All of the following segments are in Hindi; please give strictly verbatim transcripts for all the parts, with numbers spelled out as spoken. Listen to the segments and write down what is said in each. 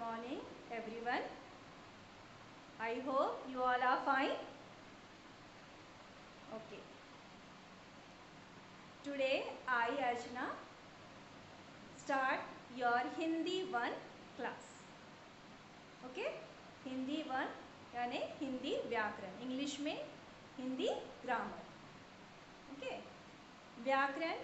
morning everyone. I hope you all are fine. Okay. Today I, Archana, start your Hindi one class. Okay? Hindi one यानी हिंदी व्याकरण, इंग्लिश में हिंदी ग्रामर. ओके. व्याकरण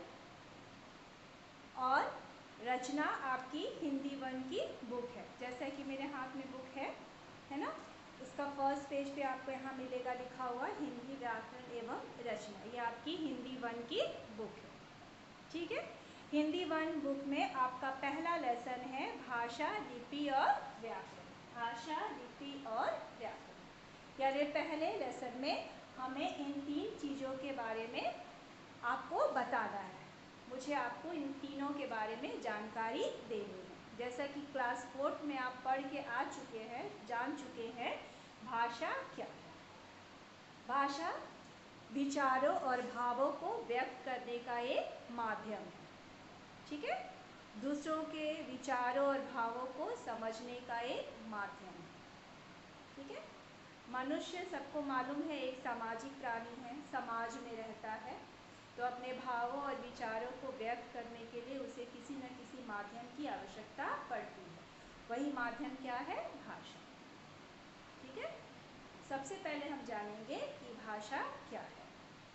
और रचना आपकी हिंदी वन की बुक है. जैसा कि मेरे हाथ में बुक है है ना. इसका फर्स्ट पेज पे आपको यहाँ मिलेगा लिखा हुआ हिंदी व्याकरण एवं रचना. ये आपकी हिंदी वन की बुक है. ठीक है. हिंदी वन बुक में आपका पहला लेसन है भाषा, लिपि और व्याकरण. भाषा, लिपि और व्याकरण. यानी पहले लेसन में हमें इन तीन चीज़ों के बारे में आपको बताना है. मुझे आपको इन तीनों के बारे में जानकारी देनी है. जैसा कि क्लास फोर्थ में आप पढ़ के आ चुके हैं, जान चुके हैं भाषा क्या है. भाषा विचारों और भावों को व्यक्त करने का एक माध्यम है. ठीक है. दूसरों के विचारों और भावों को समझने का एक माध्यम है. ठीक है. मनुष्य सबको मालूम है एक सामाजिक प्राणी है, समाज में रहता है, तो अपने भावों और विचारों को व्यक्त करने के लिए उसे किसी न किसी माध्यम की आवश्यकता पड़ती है. वही माध्यम क्या है? भाषा. ठीक है. सबसे पहले हम जानेंगे कि भाषा क्या है.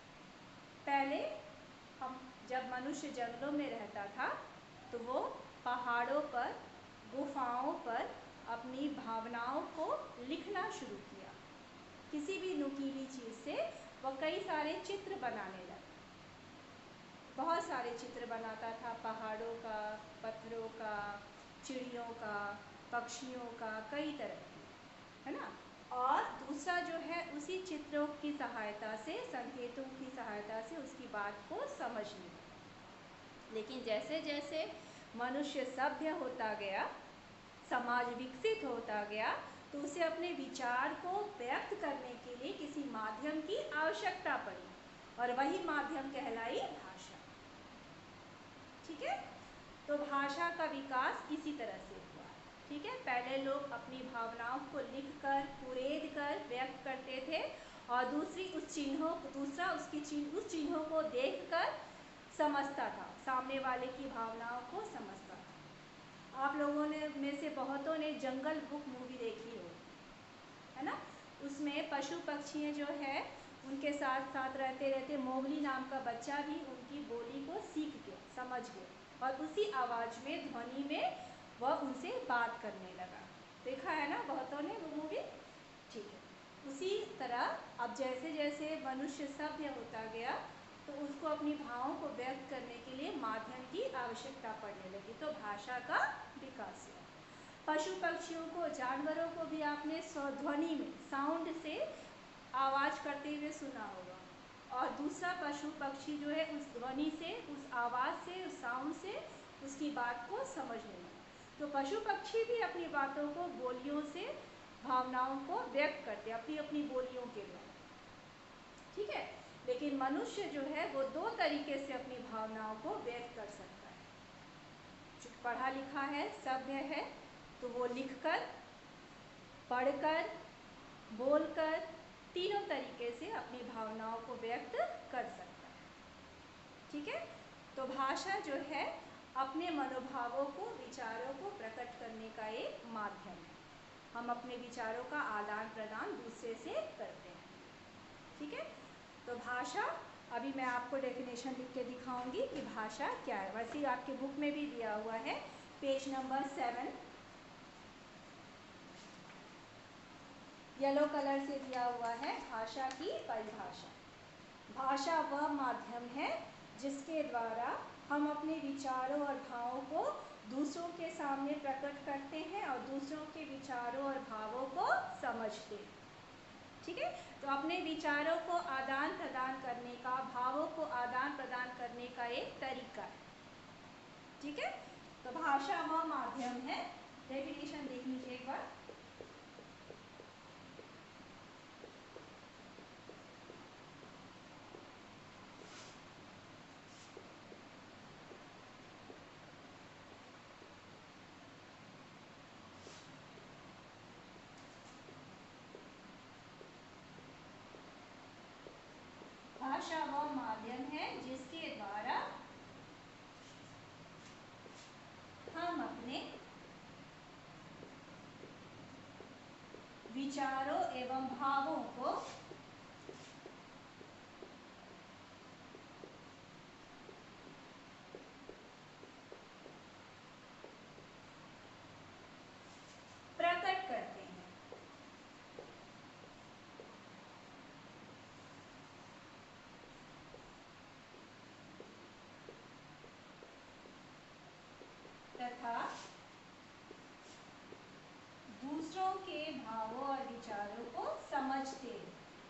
पहले हम जब मनुष्य जंगलों में रहता था तो वो पहाड़ों पर, गुफाओं पर अपनी भावनाओं को लिखना शुरू किया. किसी भी नुकीली चीज़ से वह कई सारे चित्र बनाने लगा. बहुत सारे चित्र बनाता था. पहाड़ों का, पत्थरों का, चिड़ियों का, पक्षियों का, कई तरह की, है ना. और दूसरा जो है उसी चित्रों की सहायता से, संकेतों की सहायता से उसकी बात को समझने लगा. लेकिन जैसे जैसे मनुष्य सभ्य होता गया, समाज विकसित होता गया, तो उसे अपने विचार को व्यक्त करने के लिए किसी माध्यम की आवश्यकता पड़ी और वही माध्यम कहलाई भाषा. ठीक है. तो भाषा का विकास इसी तरह से हुआ. ठीक है. पहले लोग अपनी भावनाओं को लिखकर, कुरेद कर व्यक्त करते थे और दूसरी उस चिन्हों दूसरा उसकी चिन्ह उस चिन्हों को देखकर समझता था, सामने वाले की भावनाओं को समझता था. आप लोगों ने में से बहुतों ने जंगल बुक मूवी देखी हो, है ना. उसमें पशु पक्षी जो है उनके साथ साथ रहते रहते मोगली नाम का बच्चा भी उनकी बोली को सीख गया, समझ गया और उसी आवाज़ में, ध्वनि में वह उनसे बात करने लगा. देखा है ना बहुतों ने वो मूवी. ठीक है. उसी तरह अब जैसे जैसे मनुष्य सभ्य होता गया तो उसको अपनी भावों को व्यक्त करने के लिए माध्यम की आवश्यकता पड़ने लगी. तो भाषा का विकास हुआ. पशु पक्षियों को, जानवरों को भी आपने ध्वनि में, साउंड से आवाज़ करते हुए सुना होगा और दूसरा पशु पक्षी जो है उस ध्वनि से, उस आवाज़ से, उस साउंड से उसकी बात को समझने लगा. तो पशु पक्षी भी अपनी बातों को, बोलियों से, भावनाओं को व्यक्त करते अपनी अपनी बोलियों के द्वारा. ठीक है. लेकिन मनुष्य जो है वो दो तरीके से अपनी भावनाओं को व्यक्त कर सकता है. जो पढ़ा लिखा है, सभ्य है, तो वो लिखकर, पढ़कर, बोलकर, तीनों तरीके से अपनी भावनाओं को व्यक्त कर सकता है. ठीक है. तो भाषा जो है अपने मनोभावों को, विचारों को प्रकट करने का एक माध्यम है. हम अपने विचारों का आदान प्रदान दूसरे से करते हैं. ठीक है. तो भाषा, अभी मैं आपको डेफिनेशन लिख के दिखाऊंगी कि भाषा क्या है. वैसे ही आपके बुक में भी दिया हुआ है, page number seven, yellow colour से दिया हुआ है भाषा की परिभाषा. भाषा वह माध्यम है जिसके द्वारा हम अपने विचारों और भावों को दूसरों के सामने प्रकट करते हैं और दूसरों के विचारों और भावों को समझते हैं. ठीक है. तो अपने विचारों को आदान प्रदान करने का, भावों को आदान प्रदान करने का एक तरीका है. ठीक है. तो भाषा वह माध्यम है. डेफिनेशन देख लीजिए एक बार. विचारों एवं भावों को प्रकट करते हैं। तथा दूसरों के भावों और विचारों को समझते हैं।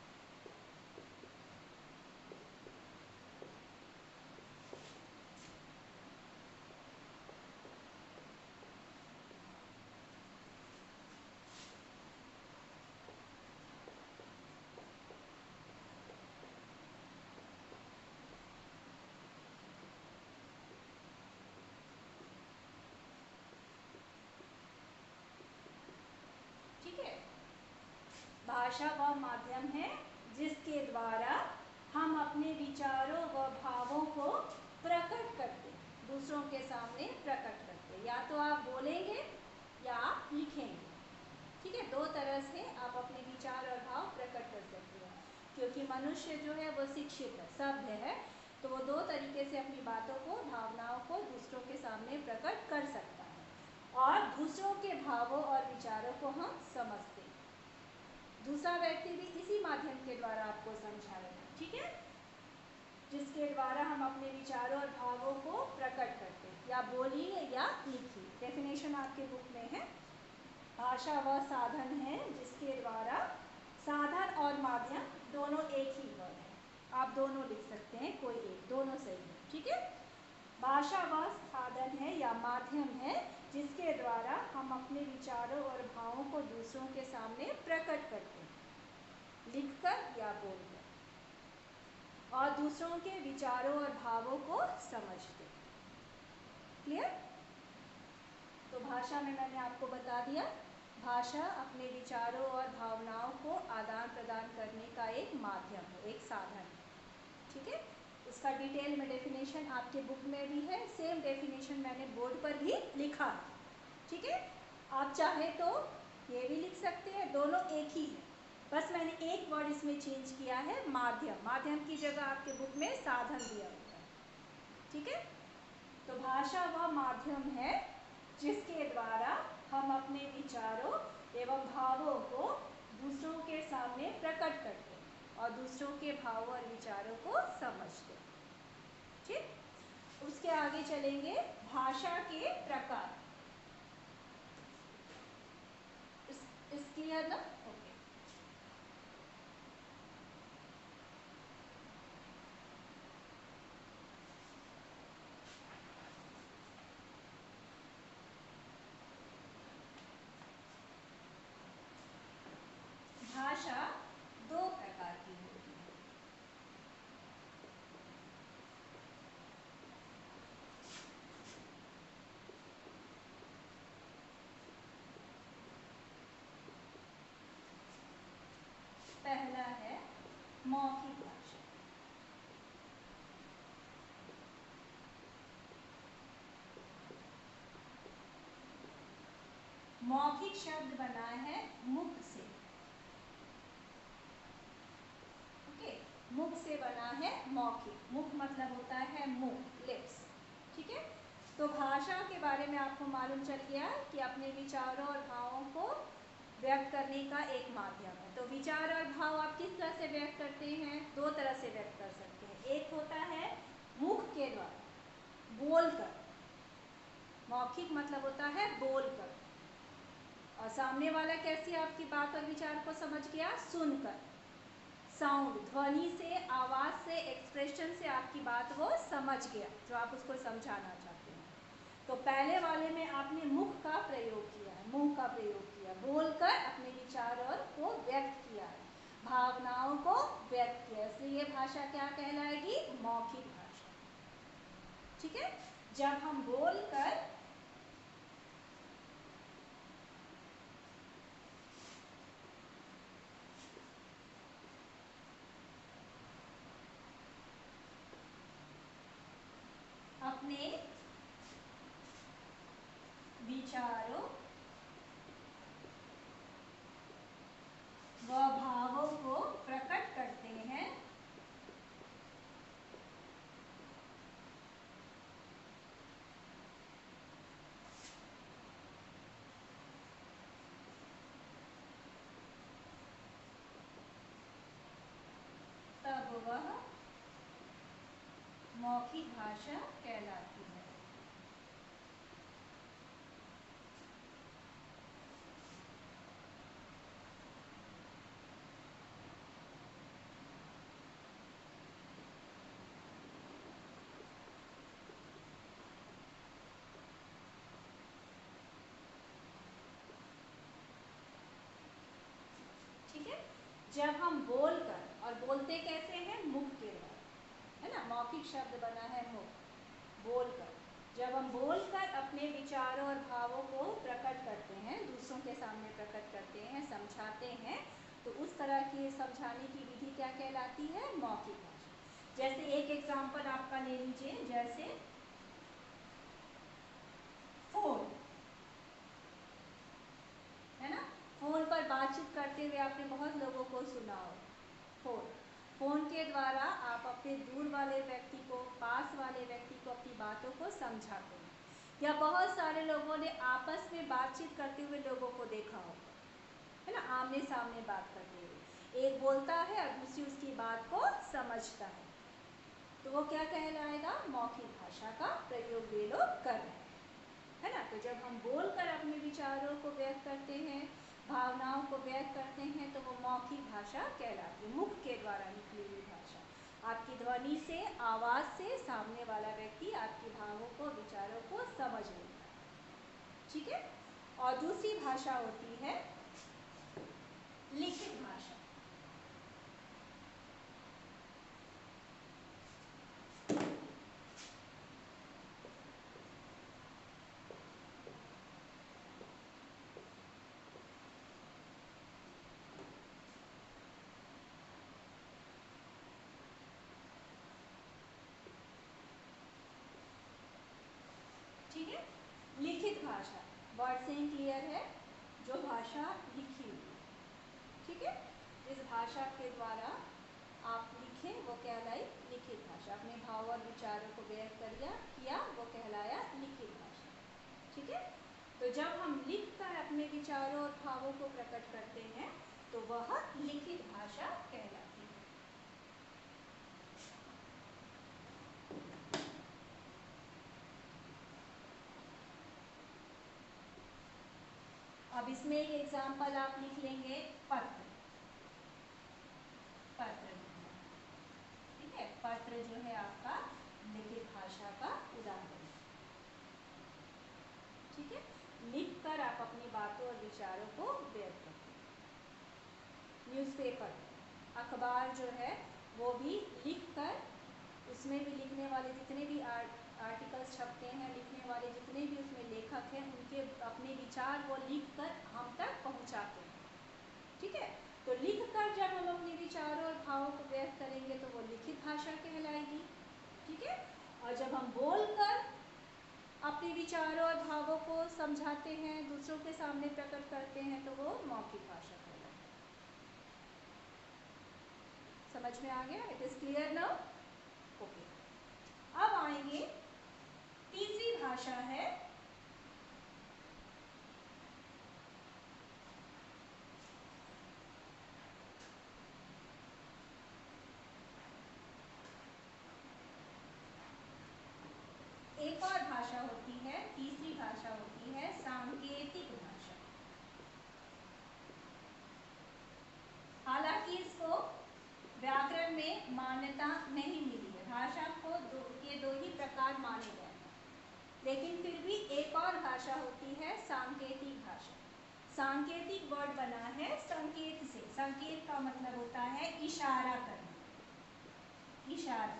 भाषा वह माध्यम है जिसके द्वारा हम अपने विचारों व भावों को प्रकट करते हैं, दूसरों के सामने प्रकट करते हैं। या तो आप बोलेंगे या आप लिखेंगे। ठीक है, दो तरह से आप अपने विचार और भाव प्रकट कर सकते हैं। क्योंकि मनुष्य जो है वो शिक्षित है, सभ्य है, तो वो दो तरीके से अपनी बातों को, भावनाओं को दूसरों के सामने प्रकट कर सकता है और दूसरों के भावों और विचारों को हम समझते हैं। दूसरा व्यक्ति भी इसी माध्यम के द्वारा आपको समझाएगा। ठीक है, जिसके द्वारा हम अपने विचारों और भावों को प्रकट करते हैं, या बोलिए या लिखिए। डेफिनेशन आपके बुक में है। भाषा वह साधन है जिसके द्वारा, साधन और माध्यम दोनों एक ही वर्ड है, आप दोनों लिख सकते हैं, कोई एक, दोनों सही है। ठीक है, भाषा वह साधन है या माध्यम है जिसके द्वारा हम अपने विचारों और भावों को दूसरों के सामने प्रकट करते हैं, लिखकर या बोलकर, और दूसरों के विचारों और भावों को समझते हैं। क्लियर? तो भाषा में मैंने आपको बता दिया, भाषा अपने विचारों और भावनाओं को आदान प्रदान करने का एक माध्यम है, एक साधन है। ठीक है, इसका डिटेल में डेफिनेशन आपके बुक में भी है। सेम डेफिनेशन मैंने बोर्ड पर भी लिखा है। ठीक है, आप चाहे तो ये भी लिख सकते हैं, दोनों एक ही है, बस मैंने एक वर्ड इसमें चेंज किया है, माध्यम। माध्यम की जगह आपके बुक में साधन दिया हुआ है। ठीक है, तो भाषा वह माध्यम है जिसके द्वारा हम अपने विचारों एवं भावों को दूसरों के सामने प्रकट करते हैं और दूसरों के भावों और विचारों को समझते हैं। ठीक, उसके आगे चलेंगे। भाषा के प्रकार। इस, इस क्लियर ना? ओके। भाषा दो प्रकार की होती है। पहला है मौखिक भाषा। मौखिक शब्द बना है मुख से। ओके, मुख से बना है मौखिक। मुख मतलब होता है मुंह, लिप्स। ठीक है, तो भाषा के बारे में आपको मालूम चल गया कि अपने विचारों और भावों को व्यक्त करने का एक माध्यम है। तो विचार और भाव आप किस तरह से व्यक्त करते हैं? दो तरह से व्यक्त कर सकते हैं। एक होता है मुख के द्वारा, बोलकर। मौखिक मतलब होता है बोलकर, और सामने वाला कैसी आपकी बात और विचार को समझ गया? सुनकर, साउंड, ध्वनि से, आवाज से, एक्सप्रेशन से आपकी बात वो समझ गया जो आप उसको समझाना चाहते हैं। तो पहले वाले में आपने मुख का प्रयोग किया है, मुंह का प्रयोग किया, बोलकर अपने विचार और को व्यक्त किया है, भावनाओं को व्यक्त किया, इसलिए ये भाषा क्या कहलाएगी? मौखिक भाषा। ठीक है, जब हम बोलकर अपने विचारों मौखिक भाषा कहलाती है। ठीक है, जब हम बोलकर, और बोलते कैसे हैं, मुख के द्वारा, है ना, मौखिक शब्द बना है मुख, बोलकर, जब हम बोलकर अपने विचारों और भावों को प्रकट करते हैं, दूसरों के सामने प्रकट करते हैं, समझाते हैं, तो उस तरह की समझाने की विधि क्या कहलाती है, मौखिक भाषा। जैसे एक एग्जाम्पल आपका ले लीजिए, जैसे फोन, है ना, फोन पर बातचीत करते हुए आपने बहुत लोगों को सुना हो। फोन फोन के द्वारा आप अपने दूर वाले व्यक्ति को, पास वाले व्यक्ति को अपनी बातों को समझाते हैं। या बहुत सारे लोगों ने आपस में बातचीत करते हुए लोगों को देखा होगा, है ना, आमने सामने बात करते हुए, एक बोलता है और दूसरी उसकी बात को समझता है, तो वो क्या कहलाएगा, मौखिक भाषा का प्रयोग वे लोग कर रहे हैं, है ना। तो जब हम बोलकर अपने विचारों को व्यक्त करते हैं, भावनाओं को व्यक्त करते हैं, तो वो मौखिक भाषा कहलाती है, मुख के द्वारा निकली हुई भाषा। आपकी ध्वनि से, आवाज़ से सामने वाला व्यक्ति आपके भावों को, विचारों को समझ लेता है। ठीक है, और दूसरी भाषा होती है लिखित भाषा। ठीक है, लिखित भाषा, वर्ड से ही क्लियर है, जो भाषा लिखी हुई है। ठीक है, इस भाषा के द्वारा आप लिखें वो कहलाई लिखित भाषा। अपने भाव और विचारों को व्यक्त करिया किया वो कहलाया लिखित भाषा। ठीक है, तो जब हम लिखकर अपने विचारों और भावों को प्रकट करते हैं तो वह लिखित भाषा कहलाती है। अब इसमें एक एग्जाम्पल आप लिख लेंगे, पत्र। पत्र, ठीक है, पत्र जो है आपका लिखित भाषा का उदाहरण है। ठीक है, लिखकर आप अपनी बातों और विचारों को व्यक्त करते हैं। न्यूज़पेपर, अखबार जो है वो भी लिखकर, उसमें भी लिखने वाले जितने भी आर्ट आर्टिकल्स छपते हैं, लिखने वाले जितने भी उसमें लेखक हैं, उनके अपने विचार वो लिखकर हम तक पहुंचाते हैं। ठीक है, तो लिखकर जब हम अपने विचारों और भावों को व्यक्त करेंगे तो वो लिखित भाषा कहलाएगी। ठीक है, और जब हम बोलकर अपने विचारों और भावों को समझाते हैं, दूसरों के सामने प्रकट करते हैं, तो वो मौखिक भाषा कहलाएगी। समझ में आ गया? It is clear now? Okay, अब आएंगे तीसरी भाषा है एक और भाषा होती है, तीसरी भाषा होती है सांकेतिक भाषा। हालांकि इसको व्याकरण में मान्यता नहीं मिली है, भाषा को दो के दो ही प्रकार माने गए हैं, लेकिन फिर भी एक और भाषा होती है सांकेतिक भाषा। सांकेतिक वर्ड बना है संकेत से, संकेत का मतलब होता है इशारा करना, इशारा,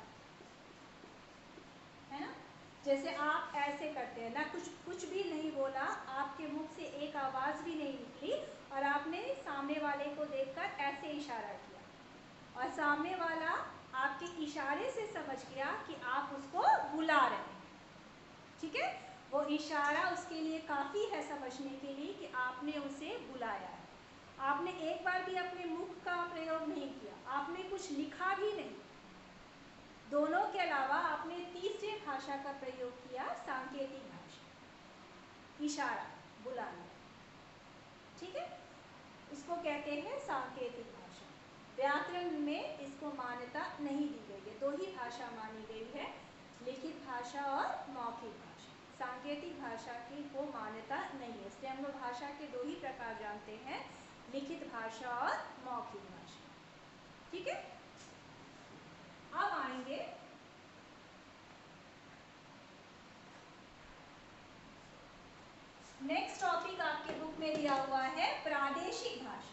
है ना। जैसे आप ऐसे करते हैं ना, कुछ कुछ भी नहीं बोला, आपके मुख से एक आवाज भी नहीं निकली और आपने सामने वाले को देखकर ऐसे इशारा किया और सामने वाला आपके इशारे से समझ गया कि आप उसको बुला रहे हैं। ठीक है, वो इशारा उसके लिए काफी है समझने के लिए कि आपने उसे बुलाया है। आपने एक बार भी अपने मुख का प्रयोग नहीं किया, आपने कुछ लिखा भी नहीं, दोनों के अलावा आपने तीसरे भाषा का प्रयोग किया, सांकेतिक भाषा, इशारा, बुलाना। ठीक है, इसको कहते हैं सांकेतिक भाषा। व्याकरण में इसको मान्यता नहीं दी गई है, दो ही भाषा मानी गई है, लिखित भाषा और मौखिक भाषा। सांकेतिक भाषा की को मान्यता नहीं है, इसलिए हम लोग भाषा के दो ही प्रकार जानते हैं, लिखित भाषा और मौखिक भाषा। ठीक है, अब आएंगे नेक्स्ट टॉपिक। आपके बुक में दिया हुआ है प्रादेशिक भाषा।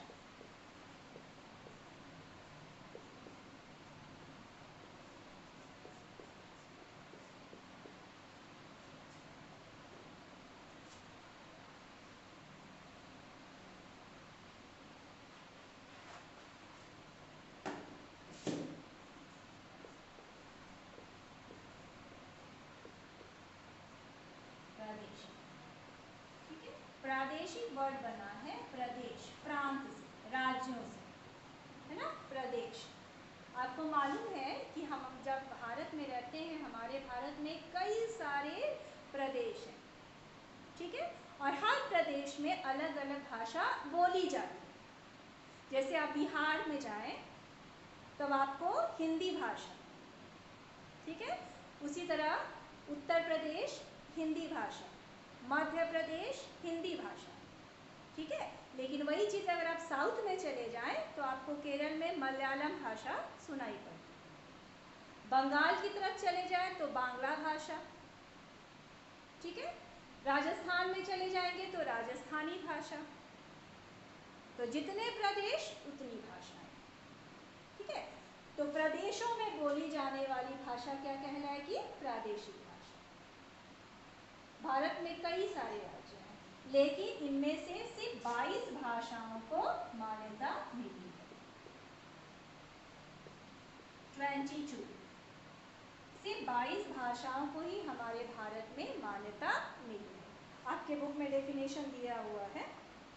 प्रादेशिक वर्ड बना है प्रदेश, प्रांत से, राज्यों से, है ना, प्रदेश। आपको मालूम है कि हम जब भारत में रहते हैं, हमारे भारत में कई सारे प्रदेश हैं, ठीक है, और हर प्रदेश में अलग अलग भाषा बोली जाती है। जैसे आप बिहार में जाएं तब आपको हिंदी भाषा, ठीक है, उसी तरह उत्तर प्रदेश हिंदी भाषा, मध्य प्रदेश हिंदी भाषा, ठीक है। लेकिन वही चीज़ अगर आप साउथ में चले जाएं तो आपको केरल में मलयालम भाषा सुनाई पड़ती, बंगाल की तरफ चले जाएं तो बांग्ला भाषा, ठीक है, राजस्थान में चले जाएंगे तो राजस्थानी भाषा। तो जितने प्रदेश उतनी भाषाएं, ठीक है। तो प्रदेशों में बोली जाने वाली भाषा क्या कहलाएगी? प्रादेशिक भाषा। भारत में कई सारे राज्य हैं, लेकिन इनमें से सिर्फ बाईस भाषाओं को मान्यता मिली है। बाईस, सिर्फ बाईस भाषाओं को ही हमारे भारत में मान्यता मिली है। आपके बुक में डेफिनेशन दिया हुआ है।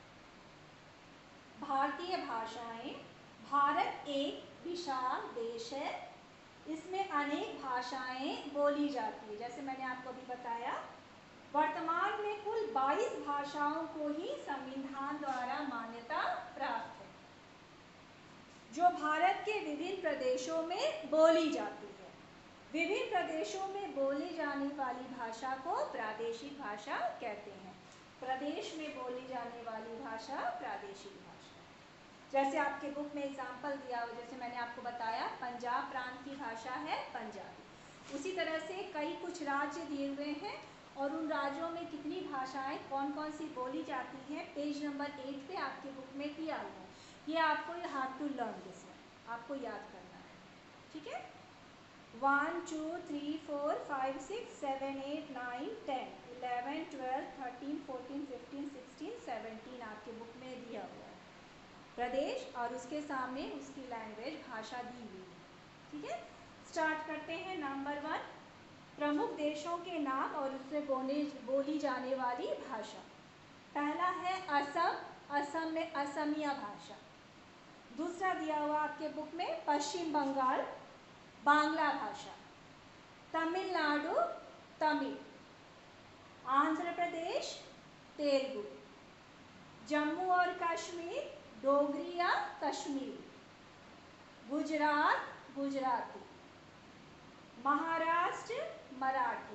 भारतीय भाषाएं, भारत एक विशाल देश है, इसमें अनेक भाषाएं बोली जाती है। जैसे मैंने आपको अभी बताया, वर्तमान में कुल बाईस भाषाओं को ही संविधान द्वारा मान्यता प्राप्त है, जो भारत के विभिन्न प्रदेशों में बोली जाती है। विभिन्न प्रदेशों में बोली जाने वाली भाषा को प्रादेशिक भाषा कहते हैं। प्रदेश में बोली जाने वाली भाषा प्रादेशिक भाषा। जैसे आपके बुक में एग्जाम्पल दिया हो, जैसे मैंने आपको बताया पंजाब प्रांत की भाषा है पंजाबी। उसी तरह से कई कुछ राज्य दिए हुए हैं और उन राज्यों में कितनी भाषाएं कौन कौन सी बोली जाती हैं, पेज नंबर एट पे आपके बुक में दिया हुआ है। ये आपको हैव टू लर्न दिस, आपको याद करना है, ठीक है। One two three four five six seven eight nine ten eleven twelve thirteen fourteen fifteen sixteen seventeen आपके बुक में दिया हुआ है प्रदेश, और उसके सामने उसकी लैंग्वेज भाषा दी हुई है, ठीक है। स्टार्ट करते हैं। नंबर वन, प्रमुख देशों के नाम और उससे बोले बोली जाने वाली भाषा। पहला है असम, असम में असमिया भाषा। दूसरा दिया हुआ आपके बुक में पश्चिम बंगाल, बांग्ला भाषा। तमिलनाडु तमिल, आंध्र प्रदेश तेलुगु, जम्मू और कश्मीर डोगरी या कश्मीरी, गुजरात गुजराती, महाराष्ट्र मराठी,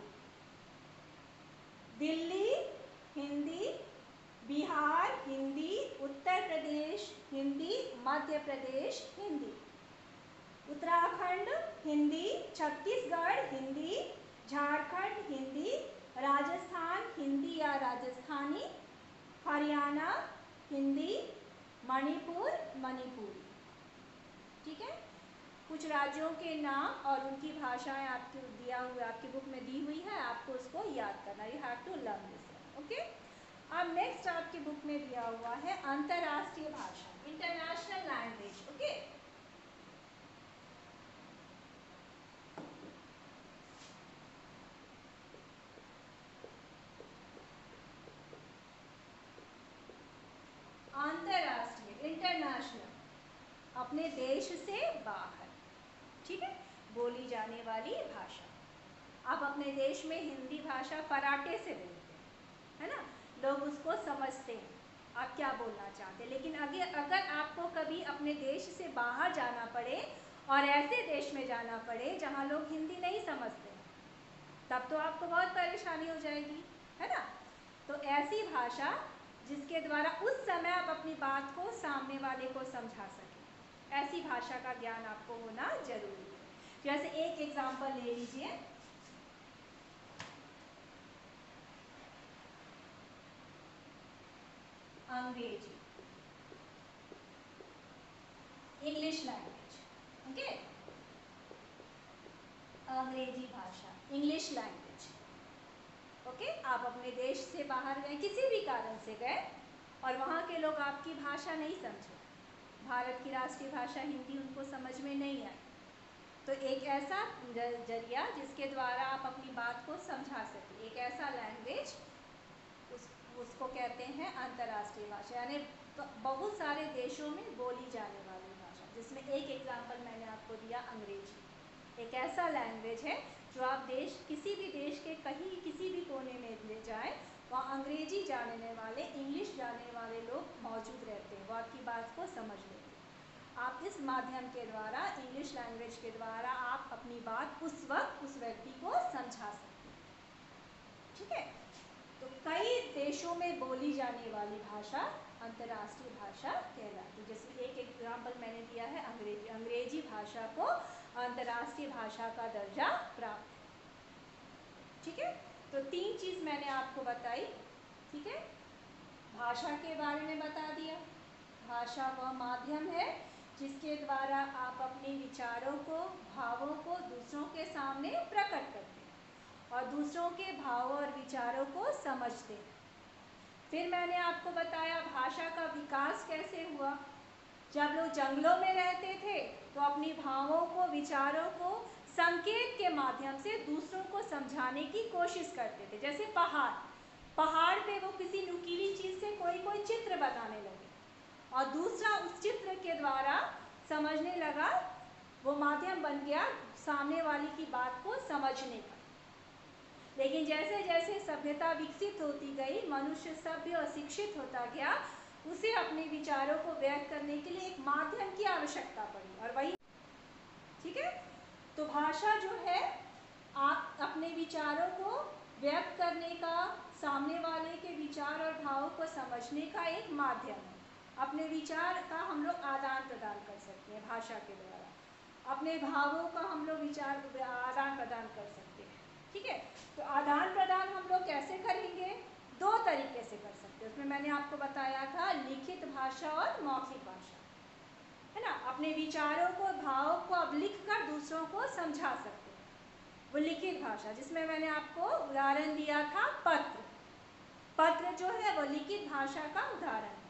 दिल्ली हिंदी, बिहार हिंदी, उत्तर प्रदेश हिंदी, मध्य प्रदेश हिंदी, उत्तराखंड हिंदी, छत्तीसगढ़ हिंदी, झारखंड हिंदी, राजस्थान हिंदी या राजस्थानी, हरियाणा हिंदी, मणिपुर मणिपुरी, ठीक है। कुछ राज्यों के नाम और उनकी भाषाएं आपको दिया हुआ आपकी बुक में दी हुई है, आपको उसको याद करना, you have to learn this, okay. अब नेक्स्ट आपकी बुक में दिया हुआ है अंतर्राष्ट्रीय भाषा, इंटरनेशनल लैंग्वेज, ओके। अंतर्राष्ट्रीय, इंटरनेशनल, अपने देश से बाहर, ठीक है, बोली जाने वाली भाषा। आप अपने देश में हिंदी भाषा फराटे से बोलते हैं, है ना, लोग उसको समझते हैं आप क्या बोलना चाहते हैं। लेकिन अगर अगर आपको कभी अपने देश से बाहर जाना पड़े और ऐसे देश में जाना पड़े जहाँ लोग हिंदी नहीं समझते हैं, तब तो आपको बहुत परेशानी हो जाएगी, है ना। तो ऐसी भाषा जिसके द्वारा उस समय आप अपनी बात को सामने वाले को समझा सकें, ऐसी भाषा का ज्ञान आपको होना जरूरी है। जैसे एक एग्जाम्पल ले लीजिए, अंग्रेजी, इंग्लिश लैंग्वेज, ओके, अंग्रेजी भाषा, इंग्लिश लैंग्वेज, ओके। आप अपने देश से बाहर गए, किसी भी कारण से गए और वहाँ के लोग आपकी भाषा नहीं समझे, भारत की राष्ट्रीय भाषा हिंदी उनको समझ में नहीं आई, तो एक ऐसा जरिया जिसके द्वारा आप अपनी बात को समझा सकें, एक ऐसा लैंग्वेज, उस उसको कहते हैं अंतर्राष्ट्रीय भाषा, यानी बहुत सारे देशों में बोली जाने वाली भाषा, जिसमें एक एग्जाम्पल मैंने आपको दिया अंग्रेजी। एक ऐसा लैंग्वेज है जो आप देश, किसी भी देश के कहीं किसी भी कोने में ले जाएं, वहाँ अंग्रेजी जानने वाले, इंग्लिश जानने वाले लोग मौजूद रहते हैं, वो आपकी बात को समझ लेते हैं। आप इस माध्यम के द्वारा, इंग्लिश लैंग्वेज के द्वारा आप अपनी बात उस वक्त उस व्यक्ति को समझा सकते हैं, ठीक है। तो कई देशों में बोली जाने वाली भाषा अंतर्राष्ट्रीय भाषा कहलाती है। जैसे एक एग्जाम्पल मैंने दिया है अंग्रेजी, अंग्रेजी भाषा को अंतर्राष्ट्रीय भाषा का दर्जा प्राप्त है, ठीक है। तो तीन चीज मैंने आपको बताई, ठीक है। भाषा के बारे में बता दिया, भाषा वह माध्यम है जिसके द्वारा आप अपने विचारों को, भावों को दूसरों के सामने प्रकट करते हैं और दूसरों के भावों और विचारों को समझते हैं। फिर मैंने आपको बताया भाषा का विकास कैसे हुआ। जब लोग जंगलों में रहते थे तो अपनी भावों को, विचारों को संकेत के माध्यम से दूसरों को समझाने की कोशिश करते थे। जैसे पहाड़, पहाड़ पे वो किसी नुकीली चीज़ से कोई कोई चित्र बनाने लगे और दूसरा उस चित्र के द्वारा समझने लगा, वो माध्यम बन गया सामने वाले की बात को समझने का। लेकिन जैसे जैसे सभ्यता विकसित होती गई, मनुष्य सभ्य और शिक्षित होता गया, उसे अपने विचारों को व्यक्त करने के लिए एक माध्यम की आवश्यकता पड़ी, और वही, ठीक है। तो भाषा जो है आप अपने विचारों को व्यक्त करने का, सामने वाले के विचार और भावों को समझने का एक माध्यम है। अपने विचार का हम लोग आदान प्रदान कर सकते हैं भाषा के द्वारा, अपने भावों का हम लोग विचार आदान प्रदान कर सकते हैं, ठीक है। तो आदान प्रदान हम लोग कैसे करेंगे? दो तरीके से कर सकते हैं। उसमें मैंने आपको बताया था लिखित भाषा और मौखिक भाषा, है ना। अपने विचारों को, भावों को अब लिख कर दूसरों को समझा सकते हैं, वो लिखित भाषा, जिसमें मैंने आपको उदाहरण दिया था पत्र। पत्र जो है वो लिखित भाषा का उदाहरण है।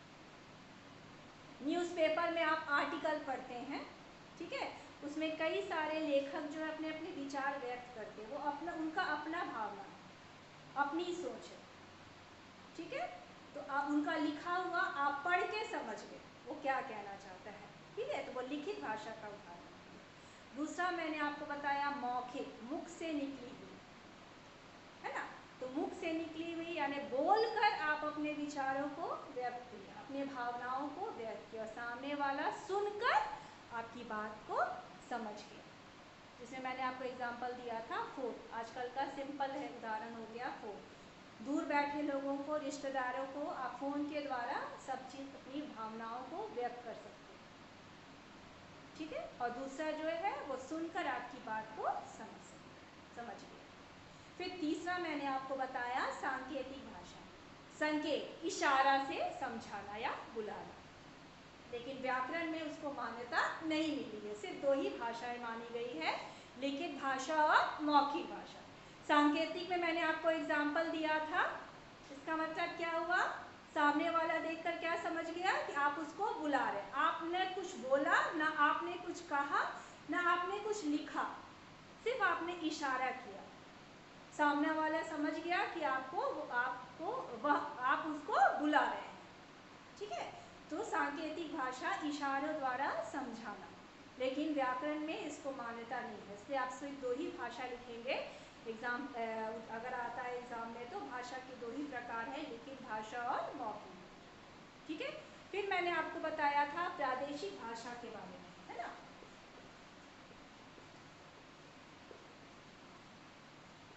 न्यूज़पेपर में आप आर्टिकल पढ़ते हैं, ठीक है, उसमें कई सारे लेखक जो है अपने अपने विचार व्यक्त करते हैं, वो अपना, उनका अपना भावना है, अपनी सोच है, ठीक है। तो आप उनका लिखा हुआ आप पढ़ के समझ गए वो क्या कहना चाहता है, ठीक है। तो वो लिखित भाषा का उदाहरण है। दूसरा मैंने आपको बताया मौखिक, मुख से निकली हुई, है ना। तो मुख से निकली हुई यानी बोलकर आप अपने विचारों को व्यक्त किया, अपने भावनाओं को व्यक्त किया, सामने वाला सुनकर आपकी बात को समझ गया। जिसमें मैंने आपको एग्जांपल दिया था फोन, आजकल का सिंपल है उदाहरण हो गया फोन। दूर बैठे लोगों को, रिश्तेदारों को आप फोन के द्वारा सब चीज़, अपनी भावनाओं को व्यक्त कर सकते हैं, ठीक है। और दूसरा जो है वो सुनकर आपकी बात को समझ सकते समझ गया। फिर तीसरा मैंने आपको बताया सांकेतिक भाषा, संकेत, इशारा से समझाना या बुलाना। लेकिन व्याकरण में उसको मान्यता नहीं मिली है, सिर्फ दो ही भाषाएं मानी गई है, लिखित भाषा और मौखिक भाषा। सांकेतिक में मैंने आपको एग्जाम्पल दिया था, इसका मतलब क्या हुआ, सामने वाला देखकर क्या समझ गया कि आप उसको बुला रहे, आपने कुछ बोला ना, आपने कुछ कहा ना, आपने कुछ लिखा, सिर्फ आपने इशारा किया, सामने वाला समझ गया कि आपको आपको वह आप उसको बुला रहे हैं, ठीक है। तो सांकेतिक भाषा इशारों द्वारा समझाना, लेकिन व्याकरण में इसको मान्यता नहीं है, इसलिए आप सिर्फ दो ही भाषा लिखेंगे एग्जाम, अगर आता है एग्जाम में तो भाषा के दो ही प्रकार है, लिखित भाषा और मौखिक, ठीक है। फिर मैंने आपको बताया था प्रादेशिक भाषा के बारे में, है ना।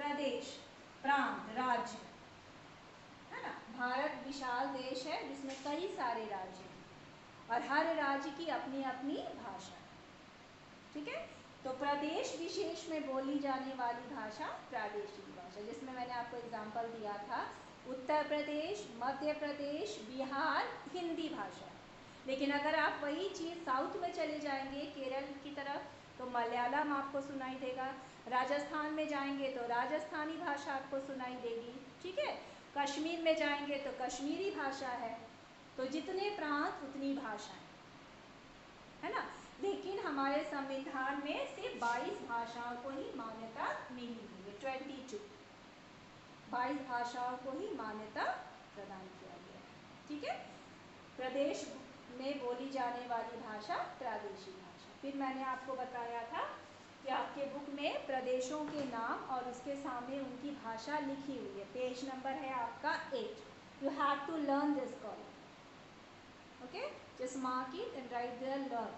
प्रदेश, प्रांत, राज्य, है ना। भारत विशाल देश है जिसमें कई सारे राज्य हैं और हर राज्य की अपनी अपनी भाषा है, ठीक है। तो प्रदेश विशेष में बोली जाने वाली भाषा प्रादेशिक भाषा, जिसमें मैंने आपको एग्जांपल दिया था उत्तर प्रदेश, मध्य प्रदेश, बिहार, हिंदी भाषा। लेकिन अगर आप वही चीज़ साउथ में चले जाएंगे, केरल की तरफ, तो मलयालम आपको सुनाई देगा। राजस्थान में जाएंगे तो राजस्थानी भाषा आपको सुनाई देगी, ठीक है। कश्मीर में जाएंगे तो कश्मीरी भाषा है। तो जितने प्रांत उतनी भाषाएं, है ना। लेकिन हमारे संविधान में सिर्फ बाईस भाषाओं को ही मान्यता मिली हुई है, ट्वेंटी टू बाईस भाषाओं को ही मान्यता प्रदान किया गया है, ठीक है। प्रदेश में बोली जाने वाली भाषा प्रादेशिक भाषा। फिर मैंने आपको बताया था कि आपके बुक में प्रदेशों के नाम और उसके सामने उनकी भाषा लिखी हुई है। पेज नंबर है आपका eight. You have to learn this column, okay. Just mark it and write there learn.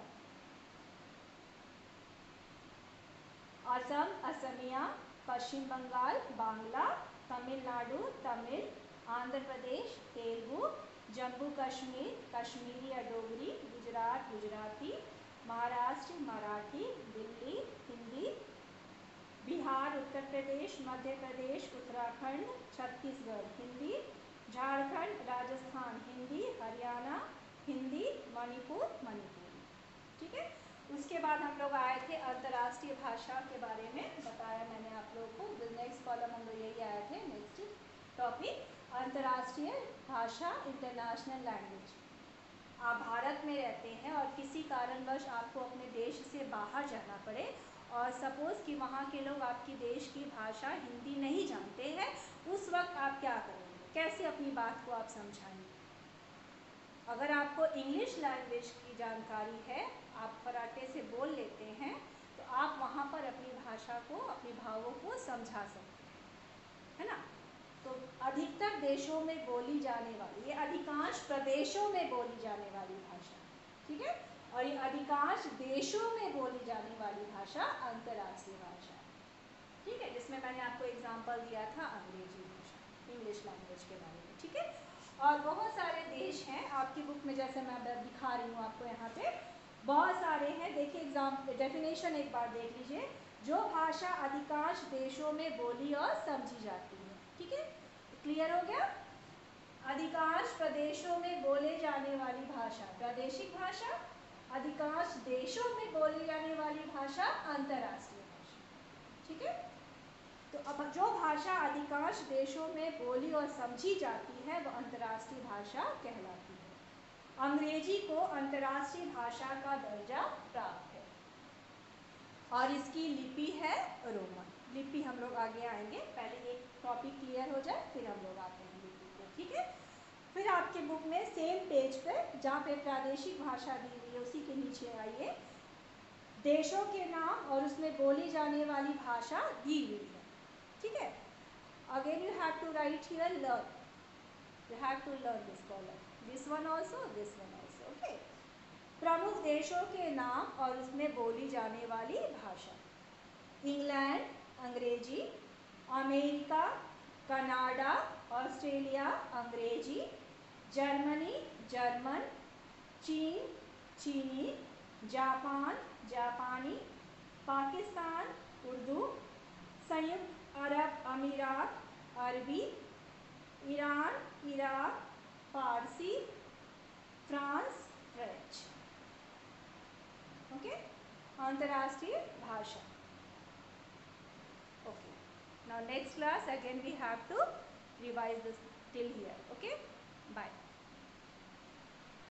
Assam, Assamiya, Paschim Bangal, Bangla, Tamil Nadu, Tamil, Andhra Pradesh, Telugu, Jammu Kashmir, Kashmiri या डोगरी, गुजरात, गुजराती, महाराष्ट्र, मराठी, दिल्ली, हिंदी, बिहार, उत्तर प्रदेश, मध्य प्रदेश, उत्तराखंड, छत्तीसगढ़, हिंदी, झारखंड, राजस्थान, हिंदी, हरियाणा, हिंदी, मणिपुर, मणिपुरी, ठीक है। उसके बाद हम लोग आए थे अंतर्राष्ट्रीय भाषा के बारे में, बताया मैंने आप लोगों को। नेक्स्ट कॉलम हम लोग यही आए थे, नेक्स्ट टॉपिक अंतर्राष्ट्रीय भाषा, इंटरनेशनल लैंग्वेज। आप भारत में रहते हैं और किसी कारणवश आपको अपने देश से बाहर जाना पड़े और सपोज कि वहाँ के लोग आपकी देश की भाषा हिंदी नहीं जानते हैं, उस वक्त आप क्या करेंगे, कैसे अपनी बात को आप समझाएंगे। अगर आपको इंग्लिश लैंग्वेज की जानकारी है, आप फराटे से बोल लेते हैं, तो आप वहाँ पर अपनी भाषा को, अपने भावों को समझा सकते हैं, है ना। तो अधिकतर देशों में बोली जाने वाली, ये अधिकांश प्रदेशों में बोली जाने वाली भाषा, ठीक है। और ये अधिकांश देशों में बोली जाने वाली भाषा अंतर्राष्ट्रीय भाषा, ठीक है। जिसमें मैंने आपको एग्जाम्पल दिया था अंग्रेजी भाषा, इंग्लिश लैंग्वेज के बारे में, ठीक है। और बहुत सारे देश हैं आपकी बुक में, जैसे मैं दिखा रही हूँ आपको यहाँ पे बहुत सारे हैं। देखिए एग्जाम डेफिनेशन एक बार देख लीजिए। जो भाषा अधिकांश देशों में बोली और समझी जाती है, ठीक है। क्लियर हो गया। अधिकांश प्रदेशों में बोले जाने वाली भाषा प्रादेशिक भाषा, अधिकांश देशों में बोली जाने वाली भाषा अंतर्राष्ट्रीय भाषा, ठीक है। तो अब जो भाषा अधिकांश देशों में बोली और समझी जाती है वो अंतर्राष्ट्रीय भाषा कहलाती है। अंग्रेजी को अंतर्राष्ट्रीय भाषा का दर्जा प्राप्त है और इसकी लिपि है रोमन। लिपि हम लोग आगे आएंगे, पहले एक टॉपिक क्लियर हो जाए फिर हम लोग आते हैं लिपि को, ठीक है। फिर आपके बुक में सेम पेज पे जहाँ पे प्रादेशिक भाषा दी हुई है उसी के नीचे आइए, देशों के नाम और उसमें बोली जाने वाली भाषा दी हुई है, ठीक है। Again you have to write here learn, you have to learn this column, this one also, this one also, okay. प्रमुख देशों के नाम और उसमें बोली जाने वाली भाषा। England Angrezi, America, Canada, Australia Angrezi, Germany German, चीन चीनी, जापान जापानी, पाकिस्तान उर्दू, संयुक्त अरब अमीरात अरबी, ईरान इराक फारसी, फ्रांस फ्रेंच, ओके। अंतर्राष्ट्रीय भाषा, okay. Now next class again we have to revise this till here, okay.